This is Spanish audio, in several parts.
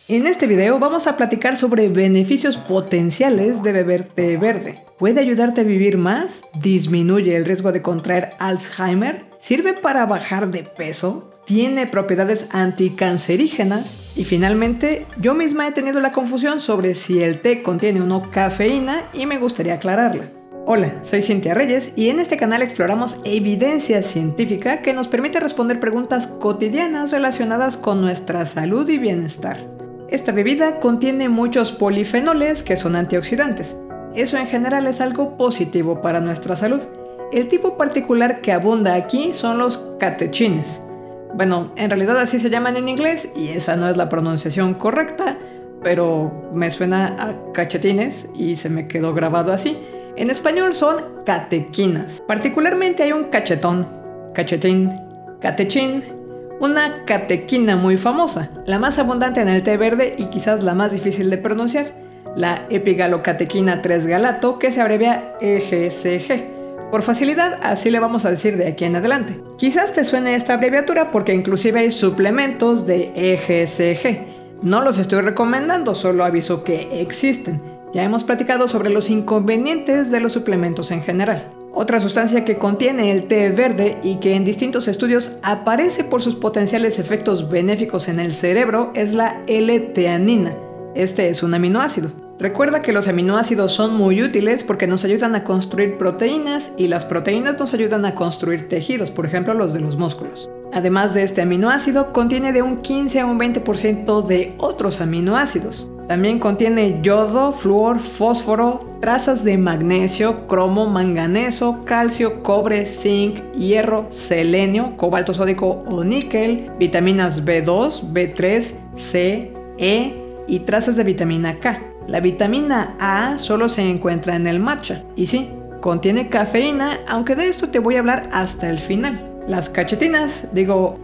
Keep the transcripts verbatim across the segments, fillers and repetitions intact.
En este video vamos a platicar sobre beneficios potenciales de beber té verde. ¿Puede ayudarte a vivir más? ¿Disminuye el riesgo de contraer Alzheimer? ¿Sirve para bajar de peso? ¿Tiene propiedades anticancerígenas? Y finalmente, yo misma he tenido la confusión sobre si el té contiene o no cafeína y me gustaría aclararla. Hola, soy Cintia Reyes y en este canal exploramos evidencia científica que nos permite responder preguntas cotidianas relacionadas con nuestra salud y bienestar. Esta bebida contiene muchos polifenoles que son antioxidantes. Eso en general es algo positivo para nuestra salud. El tipo particular que abunda aquí son los catechines. Bueno, en realidad así se llaman en inglés y esa no es la pronunciación correcta, pero me suena a cachetines y se me quedó grabado así. En español son catequinas. Particularmente hay un cachetón, cachetín, catechín, una catequina muy famosa, la más abundante en el té verde y quizás la más difícil de pronunciar, la epigalocatequina tres galato, que se abrevia E G C G. Por facilidad, así le vamos a decir de aquí en adelante. Quizás te suene esta abreviatura porque inclusive hay suplementos de E G C G. No los estoy recomendando, solo aviso que existen. Ya hemos platicado sobre los inconvenientes de los suplementos en general. Otra sustancia que contiene el té verde y que en distintos estudios aparece por sus potenciales efectos benéficos en el cerebro es la L-teanina. Este es un aminoácido. Recuerda que los aminoácidos son muy útiles porque nos ayudan a construir proteínas y las proteínas nos ayudan a construir tejidos, por ejemplo los de los músculos. Además de este aminoácido, contiene de un quince a un veinte por ciento de otros aminoácidos. También contiene yodo, flúor, fósforo, trazas de magnesio, cromo, manganeso, calcio, cobre, zinc, hierro, selenio, cobalto sódico o níquel, vitaminas B dos, B tres, C, E y trazas de vitamina K. La vitamina A solo se encuentra en el matcha. Y sí, contiene cafeína, aunque de esto te voy a hablar hasta el final. Las cachetinas, digo...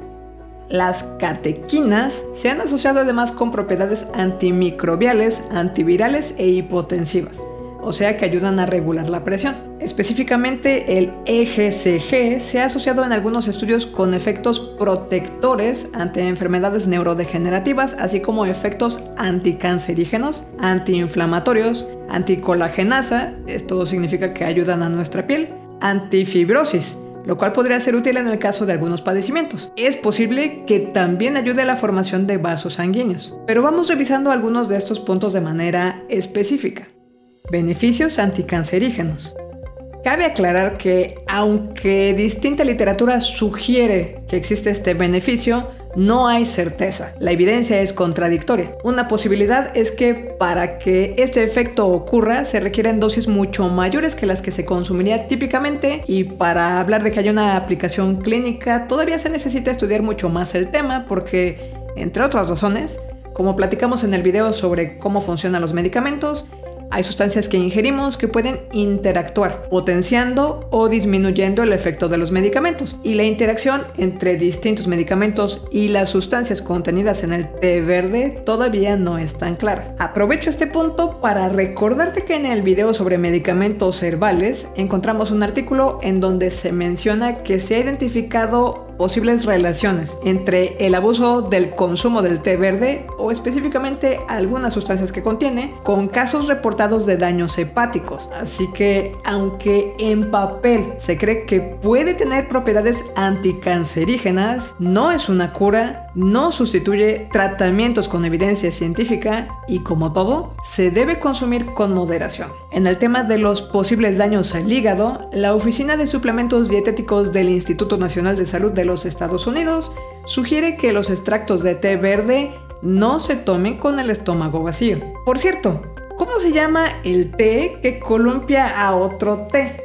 Las catequinas se han asociado además con propiedades antimicrobiales, antivirales e hipotensivas, o sea que ayudan a regular la presión. Específicamente el E G C G se ha asociado en algunos estudios con efectos protectores ante enfermedades neurodegenerativas, así como efectos anticancerígenos, antiinflamatorios, anticolagenasa, esto significa que ayudan a nuestra piel, antifibrosis, lo cual podría ser útil en el caso de algunos padecimientos. Es posible que también ayude a la formación de vasos sanguíneos, pero vamos revisando algunos de estos puntos de manera específica. Beneficios anticancerígenos. Cabe aclarar que, aunque distinta literatura sugiere que existe este beneficio, no hay certeza. La evidencia es contradictoria. Una posibilidad es que para que este efecto ocurra se requieren dosis mucho mayores que las que se consumiría típicamente, y para hablar de que haya una aplicación clínica todavía se necesita estudiar mucho más el tema porque, entre otras razones, como platicamos en el video sobre cómo funcionan los medicamentos, hay sustancias que ingerimos que pueden interactuar, potenciando o disminuyendo el efecto de los medicamentos. Y la interacción entre distintos medicamentos y las sustancias contenidas en el té verde todavía no es tan clara. Aprovecho este punto para recordarte que en el video sobre medicamentos herbales encontramos un artículo en donde se menciona que se ha identificado posibles relaciones entre el abuso del consumo del té verde o específicamente algunas sustancias que contiene con casos reportados de daños hepáticos. Así que aunque en papel se cree que puede tener propiedades anticancerígenas, no es una cura, no sustituye tratamientos con evidencia científica y, como todo, se debe consumir con moderación. En el tema de los posibles daños al hígado, la Oficina de Suplementos Dietéticos del Instituto Nacional de Salud de los Estados Unidos sugiere que los extractos de té verde no se tomen con el estómago vacío. Por cierto, ¿cómo se llama el té que columpia a otro té?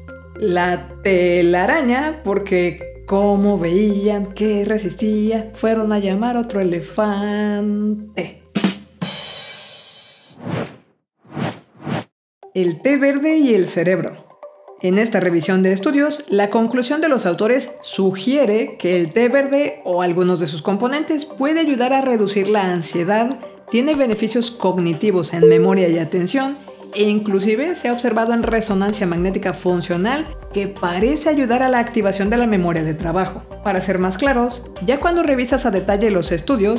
La telaraña, porque como veían que resistía, fueron a llamar a otro elefante. El té verde y el cerebro. En esta revisión de estudios, la conclusión de los autores sugiere que el té verde o algunos de sus componentes puede ayudar a reducir la ansiedad, tiene beneficios cognitivos en memoria y atención, e inclusive se ha observado en resonancia magnética funcional que parece ayudar a la activación de la memoria de trabajo. Para ser más claros, ya cuando revisas a detalle los estudios,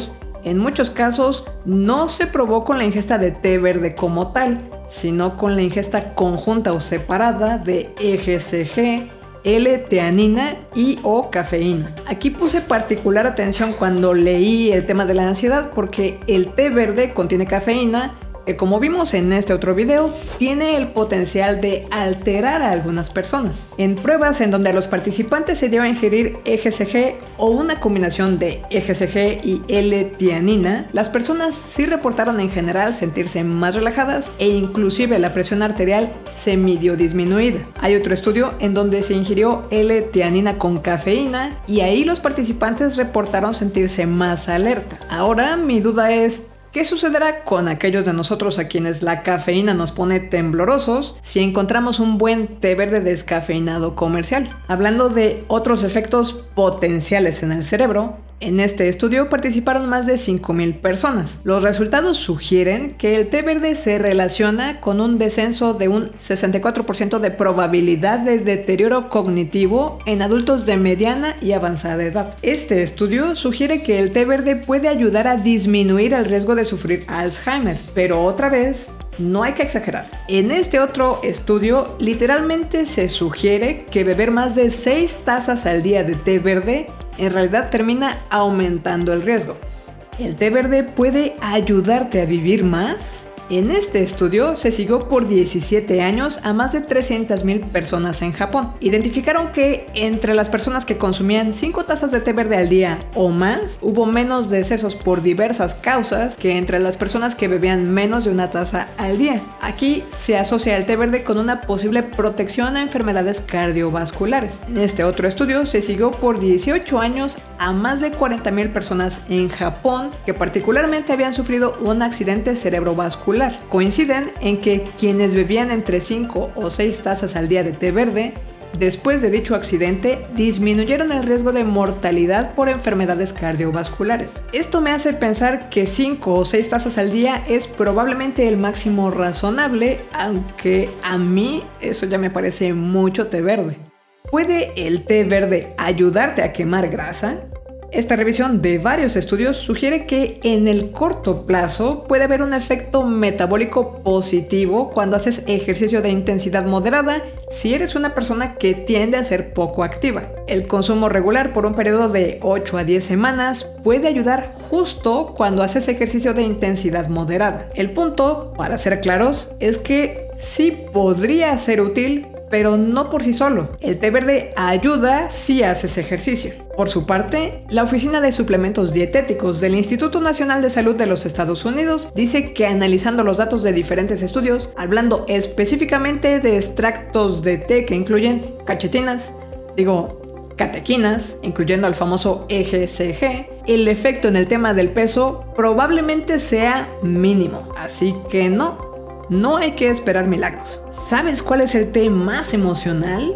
En muchos casos no se probó con la ingesta de té verde como tal, sino con la ingesta conjunta o separada de E G C G, L-teanina y o cafeína. Aquí puse particular atención cuando leí el tema de la ansiedad porque el té verde contiene cafeína, que como vimos en este otro video, tiene el potencial de alterar a algunas personas. En pruebas en donde a los participantes se dio a ingerir E G C G o una combinación de E G C G y L-teanina, las personas sí reportaron en general sentirse más relajadas e inclusive la presión arterial se midió disminuida. Hay otro estudio en donde se ingirió L-teanina con cafeína y ahí los participantes reportaron sentirse más alerta. Ahora mi duda es, ¿qué sucederá con aquellos de nosotros a quienes la cafeína nos pone temblorosos si encontramos un buen té verde descafeinado comercial? Hablando de otros efectos potenciales en el cerebro, en este estudio participaron más de cinco mil personas. Los resultados sugieren que el té verde se relaciona con un descenso de un sesenta y cuatro por ciento de probabilidad de deterioro cognitivo en adultos de mediana y avanzada edad. Este estudio sugiere que el té verde puede ayudar a disminuir el riesgo de sufrir Alzheimer, pero otra vez, no hay que exagerar. En este otro estudio, literalmente se sugiere que beber más de seis tazas al día de té verde en realidad termina aumentando el riesgo. ¿El té verde puede ayudarte a vivir más? En este estudio se siguió por diecisiete años a más de trescientas mil personas en Japón. Identificaron que entre las personas que consumían cinco tazas de té verde al día o más, hubo menos decesos por diversas causas que entre las personas que bebían menos de una taza al día. Aquí se asocia el té verde con una posible protección a enfermedades cardiovasculares. En este otro estudio se siguió por dieciocho años a más de cuarenta mil personas en Japón que particularmente habían sufrido un accidente cerebrovascular. Coinciden en que quienes bebían entre cinco o seis tazas al día de té verde, después de dicho accidente, disminuyeron el riesgo de mortalidad por enfermedades cardiovasculares. Esto me hace pensar que cinco o seis tazas al día es probablemente el máximo razonable, aunque a mí eso ya me parece mucho té verde. ¿Puede el té verde ayudarte a quemar grasa? Esta revisión de varios estudios sugiere que en el corto plazo puede haber un efecto metabólico positivo cuando haces ejercicio de intensidad moderada si eres una persona que tiende a ser poco activa. El consumo regular por un periodo de ocho a diez semanas puede ayudar justo cuando haces ejercicio de intensidad moderada. El punto, para ser claros, es que sí podría ser útil, pero no por sí solo. El té verde ayuda si haces ejercicio. Por su parte, la Oficina de Suplementos Dietéticos del Instituto Nacional de Salud de los Estados Unidos dice que analizando los datos de diferentes estudios, hablando específicamente de extractos de té que incluyen cachetinas, digo, catequinas, incluyendo al famoso E G C G, el efecto en el tema del peso probablemente sea mínimo, así que no. No hay que esperar milagros. ¿Sabes cuál es el té más emocional?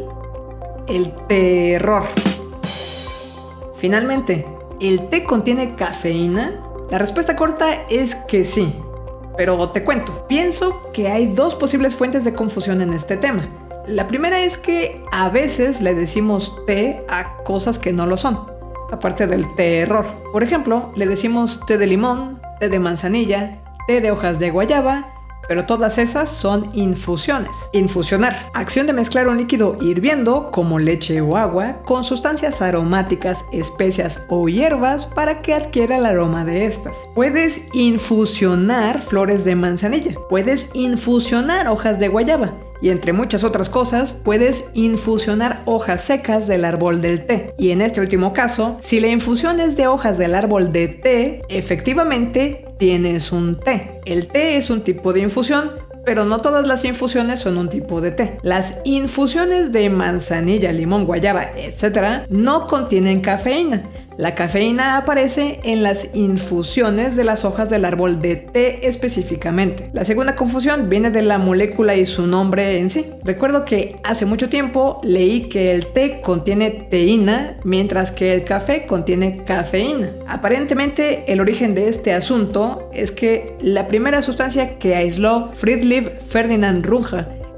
El terror. Finalmente, ¿el té contiene cafeína? La respuesta corta es que sí, pero te cuento. Pienso que hay dos posibles fuentes de confusión en este tema. La primera es que a veces le decimos té a cosas que no lo son, aparte del terror. Por ejemplo, le decimos té de limón, té de manzanilla, té de hojas de guayaba, pero todas esas son infusiones. Infusionar, acción de mezclar un líquido hirviendo, como leche o agua, con sustancias aromáticas, especias o hierbas para que adquiera el aroma de estas. Puedes infusionar flores de manzanilla, puedes infusionar hojas de guayaba, y entre muchas otras cosas, puedes infusionar hojas secas del árbol del té. Y en este último caso, si la infusión es de hojas del árbol de té, efectivamente tienes un té. El té es un tipo de infusión, pero no todas las infusiones son un tipo de té. Las infusiones de manzanilla, limón, guayaba, etcétera, no contienen cafeína. La cafeína aparece en las infusiones de las hojas del árbol de té específicamente. La segunda confusión viene de la molécula y su nombre en sí. Recuerdo que hace mucho tiempo leí que el té contiene teína, mientras que el café contiene cafeína. Aparentemente, el origen de este asunto es que la primera sustancia que aisló Friedrich Ferdinand Runge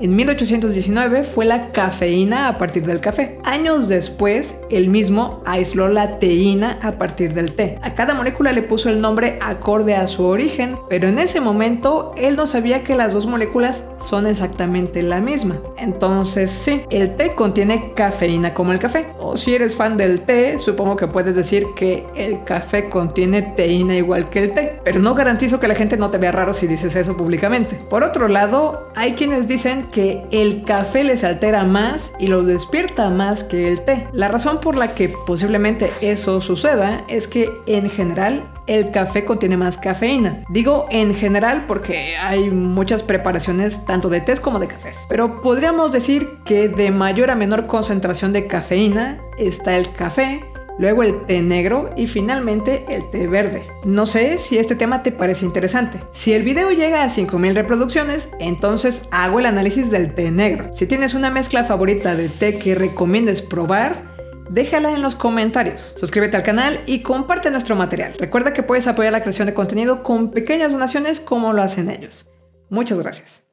En mil ochocientos diecinueve fue la cafeína a partir del café. Años después, él mismo aisló la teína a partir del té. A cada molécula le puso el nombre acorde a su origen, pero en ese momento él no sabía que las dos moléculas son exactamente la misma. Entonces sí, el té contiene cafeína como el café. O si eres fan del té, supongo que puedes decir que el café contiene teína igual que el té, pero no garantizo que la gente no te vea raro si dices eso públicamente. Por otro lado, hay quienes dicen que el café les altera más y los despierta más que el té. La razón por la que posiblemente eso suceda es que en general el café contiene más cafeína. Digo en general porque hay muchas preparaciones tanto de tés como de cafés, pero podríamos decir que de mayor a menor concentración de cafeína está el café, luego el té negro y finalmente el té verde. No sé si este tema te parece interesante. Si el video llega a cinco mil reproducciones, entonces hago el análisis del té negro. Si tienes una mezcla favorita de té que recomiendes probar, déjala en los comentarios. Suscríbete al canal y comparte nuestro material. Recuerda que puedes apoyar la creación de contenido con pequeñas donaciones como lo hacen ellos. Muchas gracias.